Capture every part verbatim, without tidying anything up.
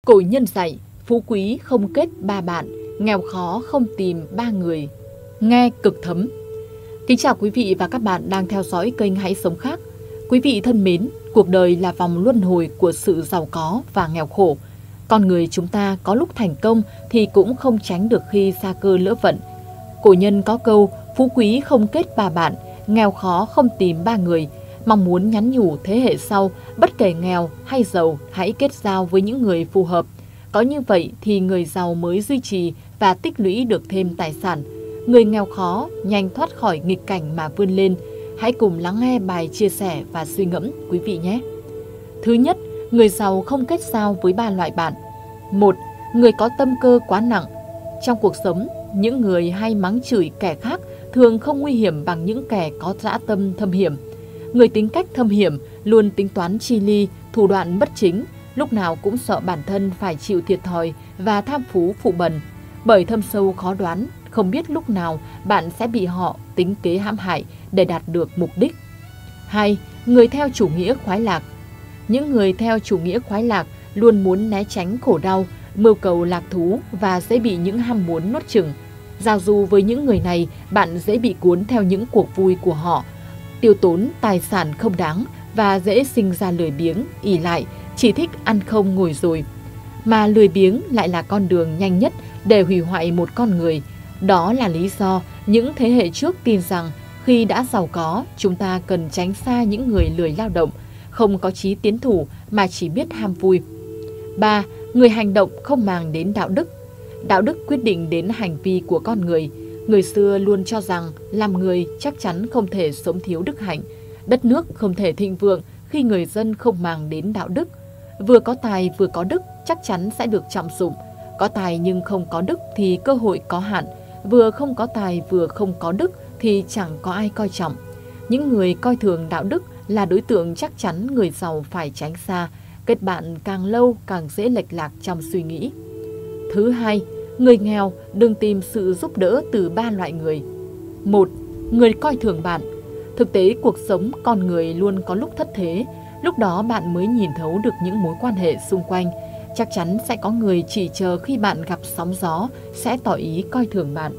Cổ nhân dạy, phú quý không kết ba bạn, nghèo khó không tìm ba người. Nghe cực thấm. Kính chào quý vị và các bạn đang theo dõi kênh Hãy Sống Khác. Quý vị thân mến, cuộc đời là vòng luân hồi của sự giàu có và nghèo khổ. Con người chúng ta có lúc thành công thì cũng không tránh được khi sa cơ lỡ vận. Cổ nhân có câu, phú quý không kết ba bạn, nghèo khó không tìm ba người. Mong muốn nhắn nhủ thế hệ sau, bất kể nghèo hay giàu, hãy kết giao với những người phù hợp. Có như vậy thì người giàu mới duy trì và tích lũy được thêm tài sản. Người nghèo khó nhanh thoát khỏi nghịch cảnh mà vươn lên. Hãy cùng lắng nghe bài chia sẻ và suy ngẫm quý vị nhé. Thứ nhất, người giàu không kết giao với ba loại bạn. Một, người có tâm cơ quá nặng. Trong cuộc sống, những người hay mắng chửi kẻ khác thường không nguy hiểm bằng những kẻ có dã tâm thâm hiểm. Người tính cách thâm hiểm luôn tính toán chi ly, thủ đoạn bất chính, lúc nào cũng sợ bản thân phải chịu thiệt thòi và tham phú phụ bần. Bởi thâm sâu khó đoán, không biết lúc nào bạn sẽ bị họ tính kế hãm hại để đạt được mục đích. Hai, người theo chủ nghĩa khoái lạc. Những người theo chủ nghĩa khoái lạc luôn muốn né tránh khổ đau, mưu cầu lạc thú và dễ bị những ham muốn nuốt chửng. Giao du với những người này, bạn dễ bị cuốn theo những cuộc vui của họ, tiêu tốn tài sản không đáng và dễ sinh ra lười biếng, ỷ lại, chỉ thích ăn không ngồi rồi. Mà lười biếng lại là con đường nhanh nhất để hủy hoại một con người. Đó là lý do những thế hệ trước tin rằng khi đã giàu có, chúng ta cần tránh xa những người lười lao động, không có chí tiến thủ mà chỉ biết ham vui. Ba, người hành động không màng đến đạo đức. Đạo đức quyết định đến hành vi của con người. Người xưa luôn cho rằng làm người chắc chắn không thể sống thiếu đức hạnh. Đất nước không thể thịnh vượng khi người dân không màng đến đạo đức. Vừa có tài vừa có đức chắc chắn sẽ được trọng dụng. Có tài nhưng không có đức thì cơ hội có hạn. Vừa không có tài vừa không có đức thì chẳng có ai coi trọng. Những người coi thường đạo đức là đối tượng chắc chắn người giàu phải tránh xa. Kết bạn càng lâu càng dễ lệch lạc trong suy nghĩ. Thứ hai, người nghèo đừng tìm sự giúp đỡ từ ba loại người. Một, người coi thường bạn. Thực tế cuộc sống con người luôn có lúc thất thế, lúc đó bạn mới nhìn thấu được những mối quan hệ xung quanh. Chắc chắn sẽ có người chỉ chờ khi bạn gặp sóng gió sẽ tỏ ý coi thường bạn.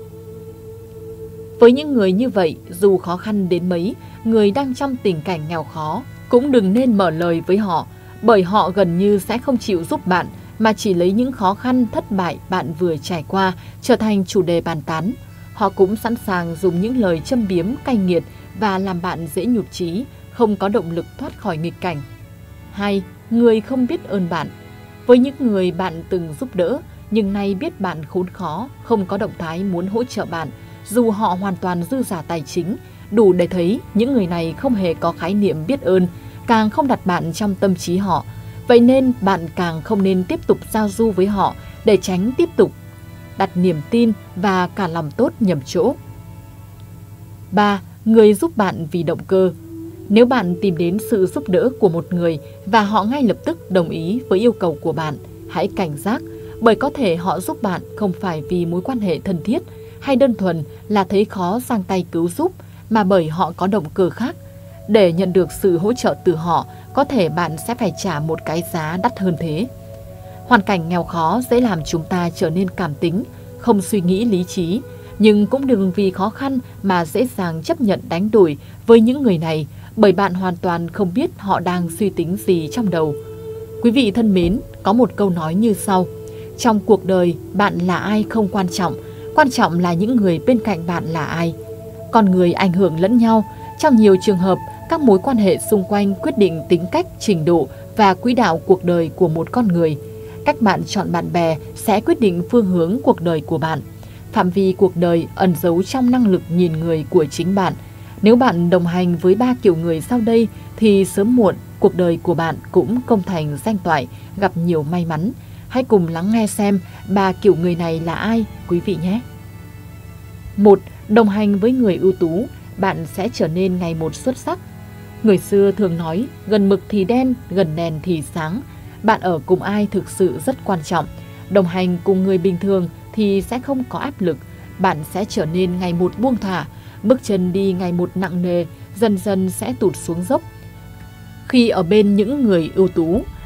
Với những người như vậy, dù khó khăn đến mấy, người đang trong tình cảnh nghèo khó cũng đừng nên mở lời với họ, bởi họ gần như sẽ không chịu giúp bạn mà chỉ lấy những khó khăn thất bại bạn vừa trải qua trở thành chủ đề bàn tán. Họ cũng sẵn sàng dùng những lời châm biếm cay nghiệt và làm bạn dễ nhụt chí, không có động lực thoát khỏi nghịch cảnh. Hai, người không biết ơn bạn. Với những người bạn từng giúp đỡ nhưng nay biết bạn khốn khó, không có động thái muốn hỗ trợ bạn, dù họ hoàn toàn dư giả tài chính, đủ để thấy những người này không hề có khái niệm biết ơn, càng không đặt bạn trong tâm trí họ. Vậy nên bạn càng không nên tiếp tục giao du với họ để tránh tiếp tục đặt niềm tin và cả lòng tốt nhầm chỗ. Ba, người giúp bạn vì động cơ. Nếu bạn tìm đến sự giúp đỡ của một người và họ ngay lập tức đồng ý với yêu cầu của bạn, hãy cảnh giác, bởi có thể họ giúp bạn không phải vì mối quan hệ thân thiết hay đơn thuần là thấy khó giang tay cứu giúp, mà bởi họ có động cơ khác. Để nhận được sự hỗ trợ từ họ, có thể bạn sẽ phải trả một cái giá đắt hơn thế. Hoàn cảnh nghèo khó dễ làm chúng ta trở nên cảm tính, không suy nghĩ lý trí, nhưng cũng đừng vì khó khăn mà dễ dàng chấp nhận đánh đổi với những người này, bởi bạn hoàn toàn không biết họ đang suy tính gì trong đầu. Quý vị thân mến, có một câu nói như sau: trong cuộc đời, bạn là ai không quan trọng, quan trọng là những người bên cạnh bạn là ai. Con người ảnh hưởng lẫn nhau. Trong nhiều trường hợp, các mối quan hệ xung quanh quyết định tính cách, trình độ và quỹ đạo cuộc đời của một con người. Cách bạn chọn bạn bè sẽ quyết định phương hướng cuộc đời của bạn. Phạm vi cuộc đời ẩn giấu trong năng lực nhìn người của chính bạn. Nếu bạn đồng hành với ba kiểu người sau đây thì sớm muộn cuộc đời của bạn cũng công thành danh toại, gặp nhiều may mắn. Hãy cùng lắng nghe xem ba kiểu người này là ai quý vị nhé. Một, đồng hành với người ưu tú, bạn sẽ trở nên ngày một xuất sắc. Người xưa thường nói gần mực thì đen, gần đèn thì sáng. Bạn ở cùng ai thực sự rất quan trọng. Đồng hành cùng người bình thường thì sẽ không có áp lực. Bạn sẽ trở nên ngày một buông thả, bước chân đi ngày một nặng nề, dần dần sẽ tụt xuống dốc. Khi ở bên những người ưu tú,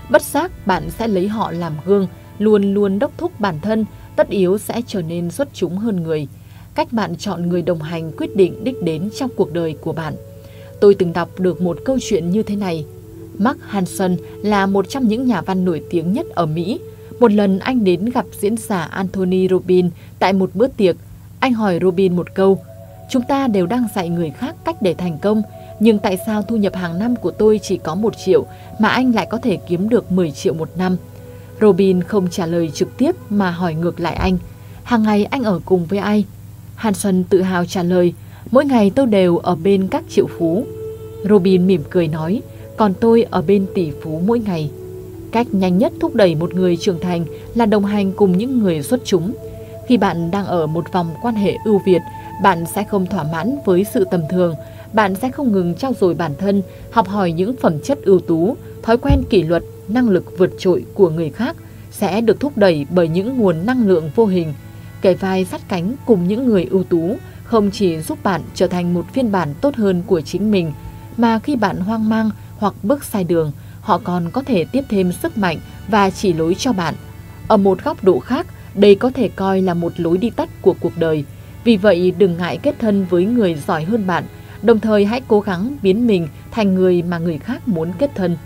Bất giác bạn sẽ lấy họ làm gương, luôn luôn đốc thúc bản thân, tất yếu sẽ trở nên xuất chúng hơn người. Cách bạn chọn người đồng hành quyết định đích đến trong cuộc đời của bạn. Tôi từng đọc được một câu chuyện như thế này. Mark Hanson là một trong những nhà văn nổi tiếng nhất ở Mỹ. Một lần anh đến gặp diễn giả Anthony Robbins tại một bữa tiệc. Anh hỏi Robbins một câu: chúng ta đều đang dạy người khác cách để thành công, nhưng tại sao thu nhập hàng năm của tôi chỉ có một triệu mà anh lại có thể kiếm được mười triệu một năm? Robbins không trả lời trực tiếp mà hỏi ngược lại anh: hàng ngày anh ở cùng với ai? Hanson tự hào trả lời: mỗi ngày tôi đều ở bên các triệu phú. Robbins mỉm cười nói: còn tôi ở bên tỷ phú mỗi ngày. Cách nhanh nhất thúc đẩy một người trưởng thành là đồng hành cùng những người xuất chúng. Khi bạn đang ở một vòng quan hệ ưu việt, bạn sẽ không thỏa mãn với sự tầm thường. Bạn sẽ không ngừng trau dồi bản thân, học hỏi những phẩm chất ưu tú, thói quen kỷ luật, năng lực vượt trội của người khác sẽ được thúc đẩy bởi những nguồn năng lượng vô hình. Kề vai sát cánh cùng những người ưu tú không chỉ giúp bạn trở thành một phiên bản tốt hơn của chính mình, mà khi bạn hoang mang hoặc bước sai đường, họ còn có thể tiếp thêm sức mạnh và chỉ lối cho bạn. Ở một góc độ khác, đây có thể coi là một lối đi tắt của cuộc đời. Vì vậy, đừng ngại kết thân với người giỏi hơn bạn, đồng thời hãy cố gắng biến mình thành người mà người khác muốn kết thân.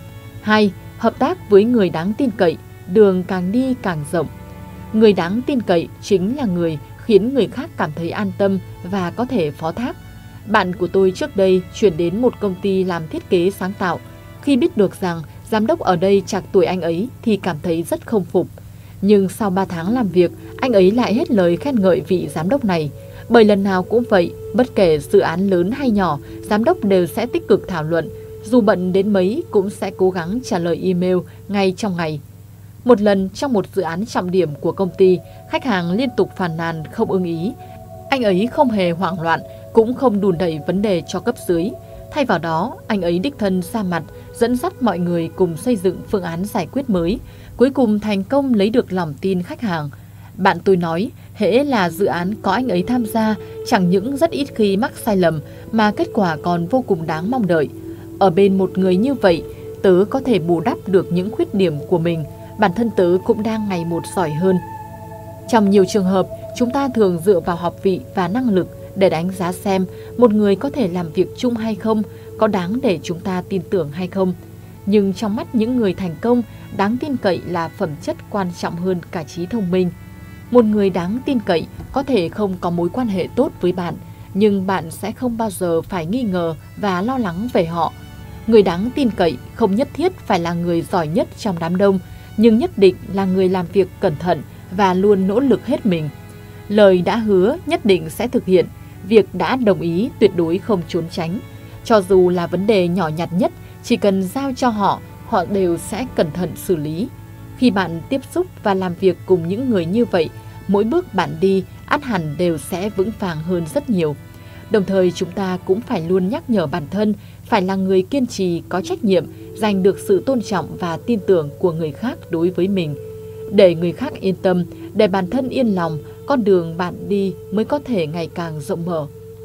hai. Hợp tác với người đáng tin cậy, đường càng đi càng rộng. Người đáng tin cậy chính là người khiến người khác cảm thấy an tâm và có thể phó thác. Bạn của tôi trước đây chuyển đến một công ty làm thiết kế sáng tạo. Khi biết được rằng giám đốc ở đây trạc tuổi anh ấy thì cảm thấy rất không phục. Nhưng sau ba tháng làm việc, anh ấy lại hết lời khen ngợi vị giám đốc này. Bởi lần nào cũng vậy, bất kể dự án lớn hay nhỏ, giám đốc đều sẽ tích cực thảo luận. Dù bận đến mấy cũng sẽ cố gắng trả lời email ngay trong ngày. Một lần trong một dự án trọng điểm của công ty, khách hàng liên tục phàn nàn không ưng ý. Anh ấy không hề hoảng loạn, cũng không đùn đẩy vấn đề cho cấp dưới. Thay vào đó, anh ấy đích thân ra mặt, dẫn dắt mọi người cùng xây dựng phương án giải quyết mới, cuối cùng thành công lấy được lòng tin khách hàng. Bạn tôi nói, hễ là dự án có anh ấy tham gia, chẳng những rất ít khi mắc sai lầm, mà kết quả còn vô cùng đáng mong đợi. Ở bên một người như vậy, tớ có thể bù đắp được những khuyết điểm của mình, bản thân tớ cũng đang ngày một giỏi hơn. Trong nhiều trường hợp, chúng ta thường dựa vào học vị và năng lực để đánh giá xem một người có thể làm việc chung hay không, có đáng để chúng ta tin tưởng hay không. Nhưng trong mắt những người thành công, đáng tin cậy là phẩm chất quan trọng hơn cả trí thông minh. Một người đáng tin cậy có thể không có mối quan hệ tốt với bạn, nhưng bạn sẽ không bao giờ phải nghi ngờ và lo lắng về họ. Người đáng tin cậy không nhất thiết phải là người giỏi nhất trong đám đông, nhưng nhất định là người làm việc cẩn thận và luôn nỗ lực hết mình. Lời đã hứa nhất định sẽ thực hiện, việc đã đồng ý tuyệt đối không trốn tránh. Cho dù là vấn đề nhỏ nhặt nhất, chỉ cần giao cho họ, họ đều sẽ cẩn thận xử lý. Khi bạn tiếp xúc và làm việc cùng những người như vậy, mỗi bước bạn đi ắt hẳn đều sẽ vững vàng hơn rất nhiều. Đồng thời chúng ta cũng phải luôn nhắc nhở bản thân phải là người kiên trì, có trách nhiệm, giành được sự tôn trọng và tin tưởng của người khác đối với mình. Để người khác yên tâm, để bản thân yên lòng, con đường bạn đi mới có thể ngày càng rộng mở.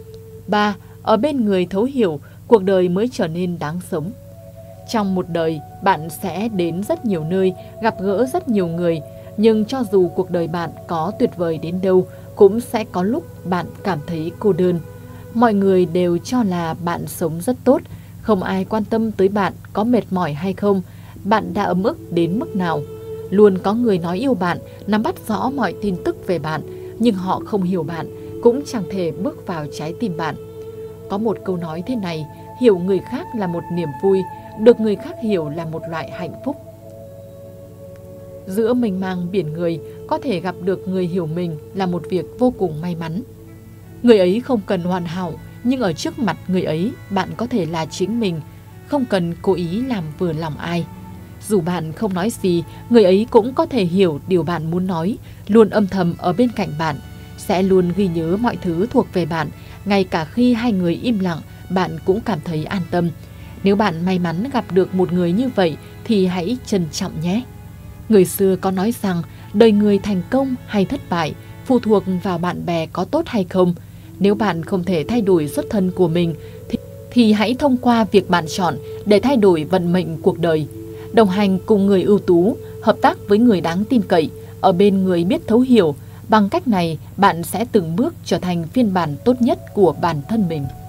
ba. Ở bên người thấu hiểu, cuộc đời mới trở nên đáng sống. Trong một đời, bạn sẽ đến rất nhiều nơi, gặp gỡ rất nhiều người, nhưng cho dù cuộc đời bạn có tuyệt vời đến đâu, cũng sẽ có lúc bạn cảm thấy cô đơn. Mọi người đều cho là bạn sống rất tốt, không ai quan tâm tới bạn có mệt mỏi hay không, bạn đã ấm ức đến mức nào. Luôn có người nói yêu bạn, nắm bắt rõ mọi tin tức về bạn, nhưng họ không hiểu bạn, cũng chẳng thể bước vào trái tim bạn. Có một câu nói thế này, hiểu người khác là một niềm vui, được người khác hiểu là một loại hạnh phúc. Giữa mênh mang biển người, có thể gặp được người hiểu mình là một việc vô cùng may mắn. Người ấy không cần hoàn hảo, nhưng ở trước mặt người ấy, bạn có thể là chính mình, không cần cố ý làm vừa lòng ai. Dù bạn không nói gì, người ấy cũng có thể hiểu điều bạn muốn nói, luôn âm thầm ở bên cạnh bạn, sẽ luôn ghi nhớ mọi thứ thuộc về bạn, ngay cả khi hai người im lặng, bạn cũng cảm thấy an tâm. Nếu bạn may mắn gặp được một người như vậy thì hãy trân trọng nhé. Người xưa có nói rằng đời người thành công hay thất bại phụ thuộc vào bạn bè có tốt hay không. Nếu bạn không thể thay đổi xuất thân của mình thì, thì hãy thông qua việc bạn chọn để thay đổi vận mệnh cuộc đời. Đồng hành cùng người ưu tú, hợp tác với người đáng tin cậy, ở bên người biết thấu hiểu. Bằng cách này, bạn sẽ từng bước trở thành phiên bản tốt nhất của bản thân mình.